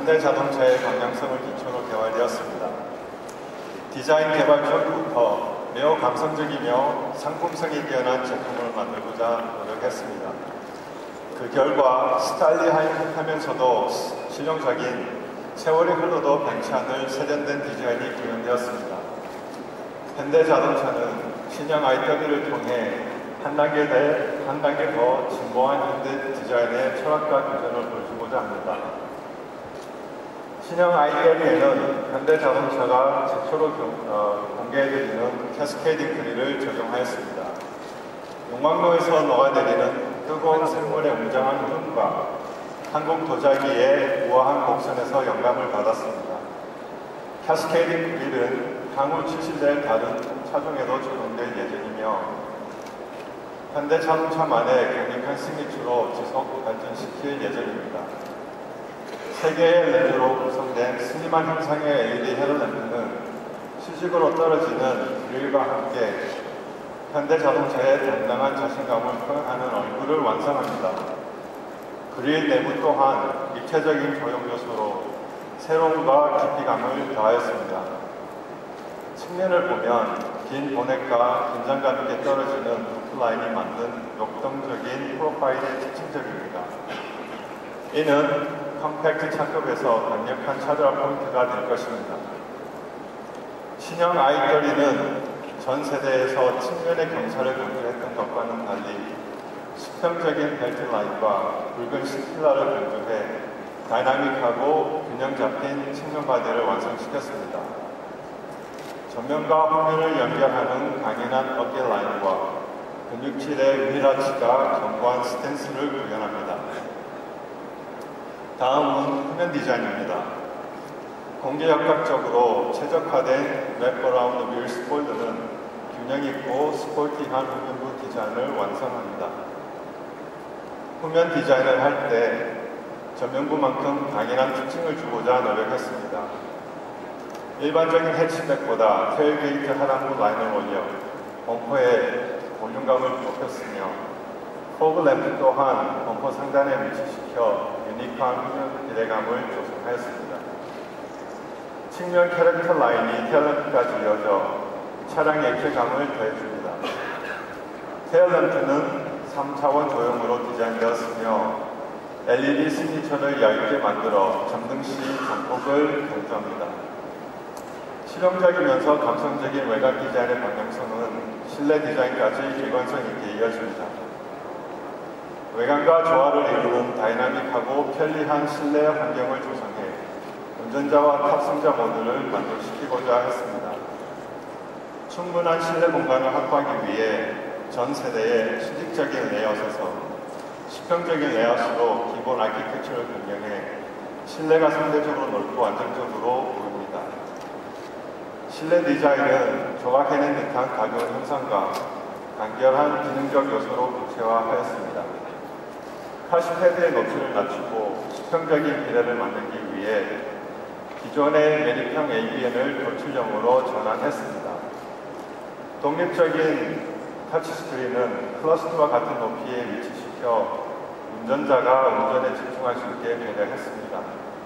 현대자동차의 방향성을 기초로 개발되었습니다. 디자인 개발 전부터 매우 감성적이며 상품성이 뛰어난 제품을 만들고자 노력했습니다. 그 결과 스타일리하면서도 실용적인 세월이 흘러도 변치 않을 세련된 디자인이 구현되었습니다. 현대자동차는 신형 IW를 통해 한 단계 더 진보한 현대 디자인의 철학과 비전을 보여주고자 합니다. 신형 IW에는 현대자동차가 최초로 공개해드리는 캐스케이딩 그릴을 적용하였습니다. 용광로에서 녹아내리는 뜨거운 샘물의 웅장한 흐름과 한국 도자기의 우아한 곡선에서 영감을 받았습니다. 캐스케이딩 그릴은 향후 출시될 다른 차종에도 적용될 예정이며 현대자동차만의 강력한 시그니처로 지속 발전시킬 예정입니다. 3개의 렌즈로 구성된 슬림한 형상의 LED 헤드램프는 수직으로 떨어지는 그릴과 함께 현대자동차의 당당한 자신감을 표현하는 얼굴을 완성합니다. 그릴 내부 또한 입체적인 조형 요소로 새로움과 깊이감을 더하였습니다. 측면을 보면 긴 보넷과 긴장감 있게 떨어지는 루프라인이 만든 역동적인 프로파일이 특징적입니다. 이는 컴팩트 차급에서 강력한 차별화 포인트가 될 것입니다. 신형 i30는 전 세대에서 측면의 경사를 강조했던 것과는 달리 수평적인 벨트 라인과 굵은 시필라를 강조해 다이나믹하고 균형 잡힌 측면 바디를 완성시켰습니다. 전면과 후면을 연결하는 강인한 어깨 라인과 근육질의 휠아치가 견고한 스탠스를 구현합니다. 다음은 후면 디자인입니다. 공기역학적으로 최적화된 랩어라운드 휠 스폴드는 균형 있고 스포티한 후면부 디자인을 완성합니다. 후면 디자인을 할 때 전면부만큼 강인한 특징을 주고자 노력했습니다. 일반적인 해치백보다 테일게이트 하단부 라인을 올려 범퍼에 볼륨감을 높였으며 포그 램프 또한 범퍼 상단에 위치시켜 유니크한 후면 비례감을 조성하였습니다. 측면 캐릭터 라인이 테일램프까지 이어져 차량 액체감을 더해줍니다. 테일램프는 3차원 조형으로 디자인되었으며 LED 시그니처를 얇게 만들어 점등 시 전폭을 강조합니다. 실용적이면서 감성적인 외관 디자인의 방향성은 실내 디자인까지 일관성 있게 이어집니다. 외관과 조화를 이루는 다이나믹하고 편리한 실내 환경을 조성해 운전자와 탑승자 모두를 만족시키고자 했습니다. 충분한 실내 공간을 확보하기 위해 전 세대의 수직적인 레이아웃에서 수평적인 레이아웃으로 기본 아키텍처를 변경해 실내가 상대적으로 넓고 안정적으로 보입니다. 실내 디자인은 조각해낸 듯한 가벼운 형상과 간결한 기능적 요소로 구체화하였습니다. 카시패드의 높이를 낮추고 수평적인 비례를 만들기 위해 기존의 매립형 ABN을 돌출형으로 전환했습니다. 독립적인 터치스크린은 클러스트와 같은 높이에 위치시켜 운전자가 운전에 집중할 수 있게 배려했습니다.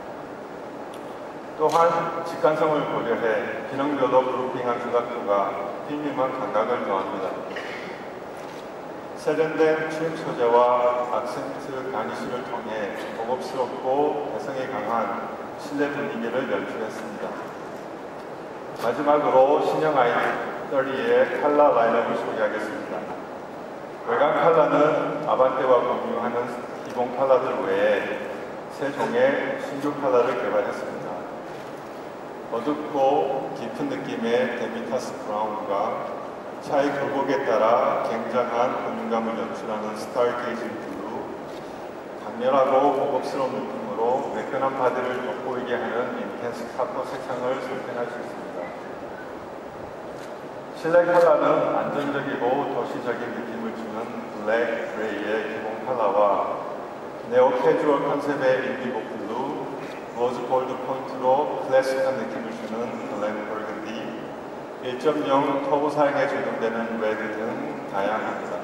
또한 직관성을 고려해 기능별로 그룹핑한 조작도가 프리미엄한 감각을 더합니다. 세련된 트림 소재와 악센트 가니쉬를 통해 고급스럽고 개성이 강한 실내 분위기를 연출했습니다. 마지막으로 신형 i30의 컬러 라인업을 소개하겠습니다. 외관 컬러는 아반떼와 공유하는 기본 컬러들 외에 세 종의 신규 컬러를 개발했습니다. 어둡고 깊은 느낌의 데미타스 브라운과 차의 굴곡에 따라 굉장한 은은감을 연출하는 스타게이지 블루, 강렬하고 고급스러운 느낌으로 매끈한 바디를 돋보이게 하는 인텐스 카퍼 색상을 선택할 수 있습니다. 실내 컬러는 안정적이고 도시적인 느낌을 주는 블랙, 그레이의 기본 컬러와 네오 캐주얼 컨셉의 인디고 블루, 로즈 골드 포인트로 클래식한 느낌을 주는 블랙 버건디, 1.0 터보 사양에 적용되는 레드 등 다양합니다.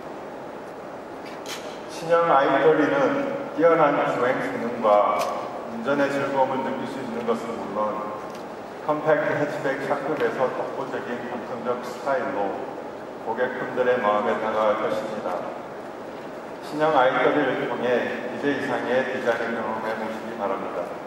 신형 i30는 뛰어난 주행 성능과 운전의 즐거움을 느낄 수 있는 것은 물론 컴팩트 해치백 샤급에서 독보적인 감성적 스타일로 고객분들의 마음에 다가갈 것입니다. 신형 i30을 통해 이제 이상의 디자인을 경험해 보시기 바랍니다.